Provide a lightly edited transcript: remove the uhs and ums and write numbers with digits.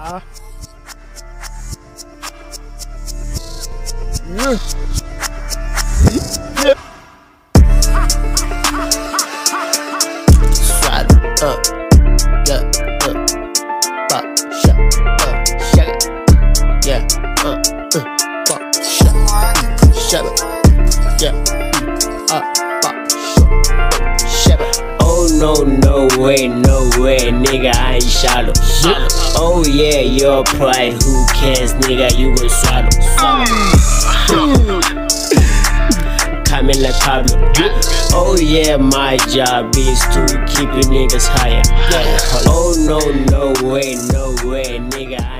Swallow up, yeah, pop, shut, shut it, yeah, pop, shut it, yeah, pop, shut it. Oh no, no way, nigga, I ain't shallow. Oh yeah, your pride, who cares, nigga, you gon' swallow. Coming like Pablo. Oh yeah, my job is to keep you niggas higher. Oh no, no way, nigga.